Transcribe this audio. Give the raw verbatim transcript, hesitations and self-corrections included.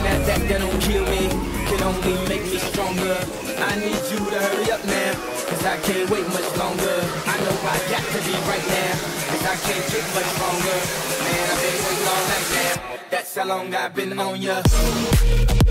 that, that, that don't kill me, can only make me stronger. I need you to hurry up now, cause I can't wait much longer. I know I got to be right now, cause I can't get much longer. Man, I've been waiting all night now, that's how long I've been on ya.